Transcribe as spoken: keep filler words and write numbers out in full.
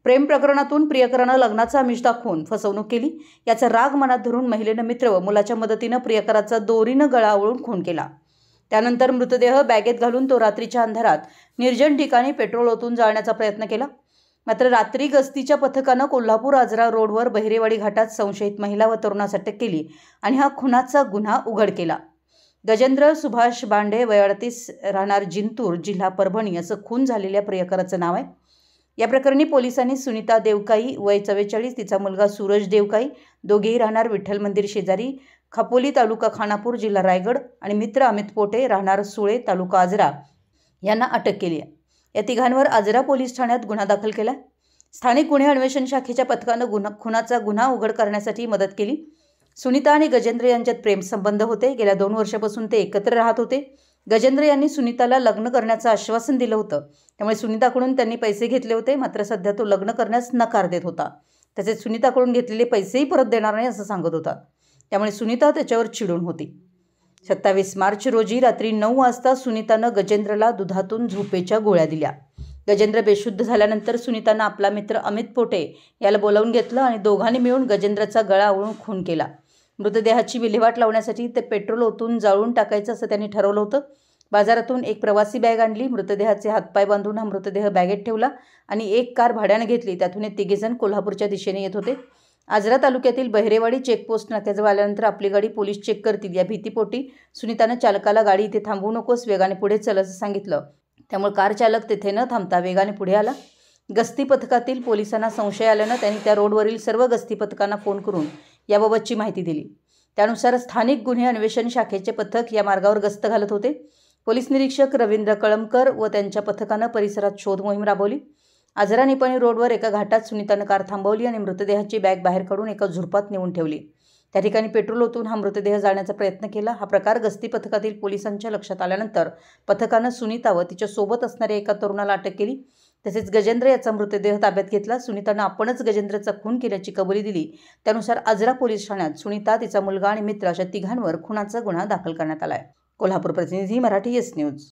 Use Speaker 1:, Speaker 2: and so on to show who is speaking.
Speaker 1: प्रेम प्रकरणातून प्रियकरानं लग्नाचा आमिष दाखवून फसवणूक केली। याचा राग मनात धरून महिलेनं मित्र व मुलाच्या मदतीनं प्रियकराचा दोरीनं गळा आवळून खून केला। त्यानंतर मृतदेह बॅगेत घालून तो रात्रीच्या अंधारात निर्जन ठिकाणी पेट्रोल ओतून जाळण्याचा प्रयत्न केला। मात्र रात्री गस्तीच्या पथकानं कोल्हापूर आजरा रोडवर बहिरेवाडी घाटात संशयित महिला व तरुणास अटक केली आणि हा खुनाचा गुन्हा उघड केला। गजेंद्र सुभाष बांडे वय अडतीस, राहणार जिंतूर, जिल्हा परभणी असं खून झालेल्या प्रियकराचं नाव आहे। या प्रकरणी पोलिसांनी सुनीता देवकाई वय चव्वेचाळीस, तिचा मुलगा सूरज देवकाई, दोघेही राहणार विठ्ठल मंदिर शेजारी, खापोली तालुका खानापूर, जिल्हा रायगड आणि मित्र अमित पोटे राहणार सुळे, तालुका आजरा यांना अटक केली आहे। या तिघांवर आजरा पोलीस ठाण्यात गुन्हा दाखल केला। स्थानिक गुन्हे अन्वेषण शाखेच्या पथकानं गुन्हा खुनाचा गुन्हा उघड करण्यासाठी मदत केली। सुनीता आणि गजेंद्र यांच्यात प्रेमसंबंध होते। गेल्या दोन वर्षापासून ते एकत्र राहत होते। गजेंद्र यांनी सुनीताला लग्न करण्याचं आश्वासन दिलं होतं, त्यामुळे सुनीताकडून त्यांनी पैसे घेतले होते। मात्र सध्या तो लग्न करण्यास नकार देत होता। तसेच सुनीताकडून घेतलेले पैसेही परत देणार नाही असं सांगत होता। त्यामुळे सुनीता त्याच्यावर चिडून होती। सत्तावीस मार्च रोजी रात्री नऊ वाजता सुनीतानं गजेंद्रला दुधातून झोपेच्या गोळ्या दिल्या। गजेंद्र बेशुद्ध झाल्यानंतर सुनीतानं आपला मित्र अमित पोटे याला बोलावून घेतलं आणि दोघांनी मिळून गजेंद्रचा गळा आवळून खून केला। मृतदेहाची विल्हेवाट लावण्यासाठी ते पेट्रोल ओतून जाळून टाकायचं असं त्यांनी ठरवलं होतं। बाजारातून एक प्रवासी बॅग आणली, मृतदेहाचे हातपाय बांधून हा मृतदेह बॅगेत ठेवला आणि एक कार भाड्याने घेतली। त्यातून हे तिघेजण कोल्हापूरच्या दिशेने येत होते। आजरा तालुक्यातील बहिरेवाडी चेकपोस्ट नाक्याजवळ आल्यानंतर आपली गाडी पोलीस चेक करतील या भीतीपोटी सुनीतानं चालकाला गाडी इथे थांबवू नकोस, वेगाने पुढे चल असं सांगितलं। त्यामुळे कार चालक तिथे न थांबता वेगाने पुढे आला। गस्ती पथकातील पोलिसांना संशय आल्यानं त्यांनी त्या रोडवरील सर्व गस्ती पथकांना फोन करून याबाबतची माहिती दिली। त्यानुसार स्थानिक गुन्हे अन्वेषण शाखेचे पथक या मार्गावर गस्त घालत होते। पोलीस निरीक्षक रवींद्र कळमकर व त्यांच्या पथकानं परिसरात शोध मोहीम राबवली। आजरा निपाणी रोडवर एका घाटात सुनीतानं कार थांबवली आणि मृतदेहाची बॅग बाहेर काढून एका झुडपात नेऊन ठेवली। त्या ठिकाणी पेट्रोल ओतून हा मृतदेह जाळण्याचा प्रयत्न केला। हा प्रकार गस्ती पथकातील पोलिसांच्या लक्षात आल्यानंतर पथकानं सुनीता व तिच्या सोबत असणाऱ्या एका तरुणाला अटक केली। तसेच गजेंद्र याचा मृतदेह ताब्यात घेतला। सुनीतानं आपणच गजेंद्रचा खून केल्याची कबुली दिली। त्यानुसार आजरा पोलीस ठाण्यात सुनीता, तिचा मुलगा आणि मित्र अशा तिघांवर खुनाचा गुन्हा दाखल करण्यात आला आहे। कोल्हापूर प्रतिनिधी, मराठी एस न्यूज।